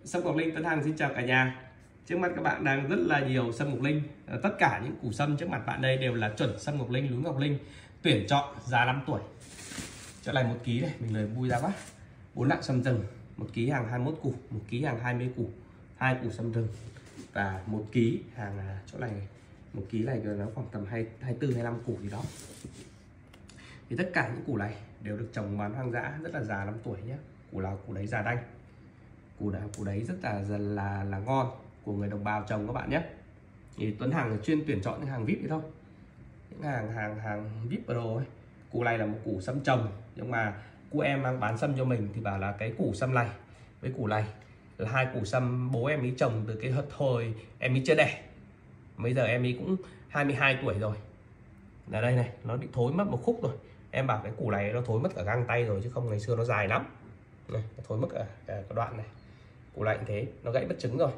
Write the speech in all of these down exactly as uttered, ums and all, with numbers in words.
Sâm Ngọc Linh, Tuấn Hằng xin chào cả nhà. Trước mắt các bạn đang rất là nhiều sâm Ngọc Linh. Tất cả những củ sâm trước mặt bạn đây đều là chuẩn sâm Ngọc Linh, núi Ngọc Linh, tuyển chọn giá năm tuổi. Chỗ này một ký này, mình lời vui ra quá. Bốn lạng sâm rừng, một ký hàng hai mươi mốt củ, một ký hàng hai mươi củ, hai củ sâm rừng và một ký hàng chỗ này một ký này nó khoảng tầm hai mươi tư hai mươi lăm củ gì đó. Thì tất cả những củ này đều được trồng bán hoang dã, rất là già năm tuổi nhé. Củ nào củ đấy già đanh, củ nào củ đấy rất là là là ngon, của người đồng bào trồng các bạn nhé. Thì Tuấn Hằng chuyên tuyển chọn những hàng vê i pê vậy thôi, những hàng hàng hàng vê i pê Pro ấy. Củ này là một củ sâm trồng, nhưng mà cô em mang bán sâm cho mình thì bảo là cái củ sâm này với củ này là hai củ sâm bố em ấy trồng từ cái hồi em ấy chưa đẻ, bây giờ em ấy cũng hai mươi hai tuổi rồi. Là đây này, nó bị thối mất một khúc rồi. Em bảo cái củ này nó thối mất cả găng tay rồi, chứ không ngày xưa nó dài lắm này, nó thối mất cả, cả, cả đoạn này. Củ này thế, nó gãy bất trứng rồi.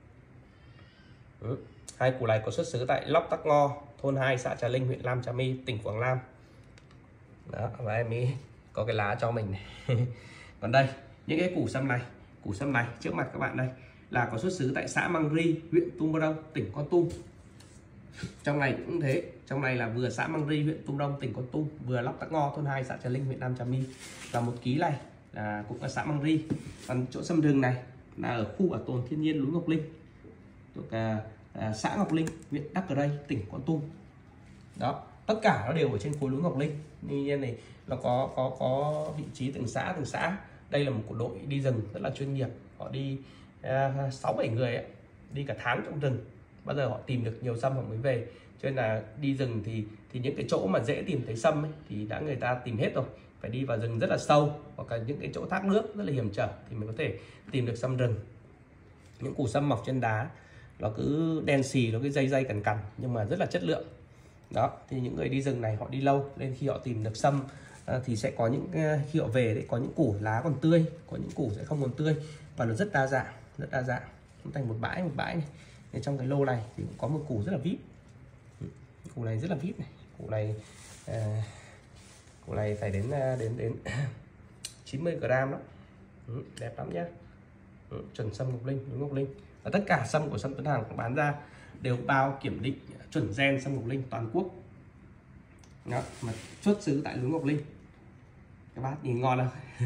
Ừ. Hai củ này có xuất xứ tại Lóc Tắc Ngo, thôn hai, xã Trà Linh, huyện Nam Trà My, tỉnh Quảng Nam. Đó, và em ấy có cái lá cho mình này. Còn đây, những cái củ sâm này, củ sâm này trước mặt các bạn đây là có xuất xứ tại xã Măng Ri, huyện Tum Mơ Rông, tỉnh Con Tum. Trong này cũng thế, trong này là vừa xã Măng Ri, huyện Tum Đông, tỉnh Con Tum, vừa Lóc Tắc Ngo, thôn hai, xã Trà Linh, huyện Nam Trà My. Và một ký này là cũng là xã Măng Ri. Còn chỗ sâm rừng này là ở khu bảo tồn thiên nhiên núi Ngọc Linh, thuộc à, à, xã Ngọc Linh, huyện Đắc Cờ Ray, tỉnh Con Tum. Đó, tất cả nó đều ở trên khối núi Ngọc Linh. Tuy nhiên này nó có có có vị trí từng xã từng xã. Đây là một của đội đi rừng rất là chuyên nghiệp, họ đi sáu bảy người ấy, đi cả tháng trong rừng, bao giờ họ tìm được nhiều sâm họ mới về. Cho nên là đi rừng thì thì những cái chỗ mà dễ tìm thấy sâm ấy, thì đã người ta tìm hết rồi, phải đi vào rừng rất là sâu, hoặc là những cái chỗ thác nước rất là hiểm trở thì mình có thể tìm được sâm rừng. Những củ sâm mọc trên đá nó cứ đen xì, nó cái dây dây cằn cằn nhưng mà rất là chất lượng. Đó, thì những người đi rừng này họ đi lâu nên khi họ tìm được sâm thì sẽ có những khi họ về đấy, có những củ lá còn tươi, có những củ sẽ không còn tươi, và nó rất đa dạng, rất đa dạng, nó thành một bãi một bãi này. Nên trong cái lô này thì cũng có một củ rất là vip, củ này rất là vip này, củ này à, củ này phải đến đến đến chín mươi gram đó. Ừ, đẹp lắm nhá. Ừ, chuẩn sâm Ngọc Linh, đúng Ngọc Linh. Và tất cả sâm của sâm Tuấn Hằng bán ra đều bao kiểm định chuẩn gen sâm Ngọc Linh toàn quốc. Đó, mà xuất xứ tại núi Ngọc Linh. Các bác nhìn ngon không?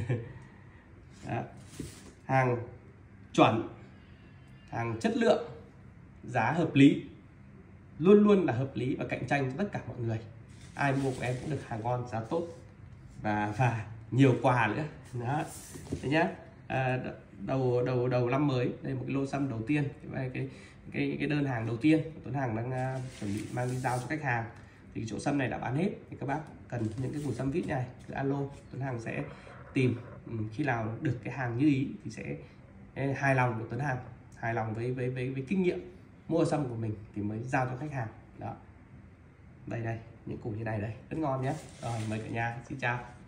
Đó. Hàng chuẩn, hàng chất lượng, giá hợp lý, luôn luôn là hợp lý và cạnh tranh cho tất cả mọi người. Ai mua của em cũng được hàng ngon, giá tốt và và nhiều quà nữa. Đó, thế nhá. À, đầu đầu đầu năm mới, đây một cái lô sâm đầu tiên, cái cái cái cái đơn hàng đầu tiên Tuấn Hằng đang uh, chuẩn bị mang đi giao cho khách hàng. Thì chỗ sâm này đã bán hết, thì các bác cần những cái củ sâm vip này cứ alo, Tuấn Hằng sẽ tìm. Khi nào được cái hàng như ý thì sẽ hài lòng với Tuấn Hằng, hài lòng với với với, với kinh nghiệm mua sâm của mình thì mới giao cho khách hàng. Đó, đây đây những củ như này đây rất ngon nhé. Rồi mời cả nhà, xin chào.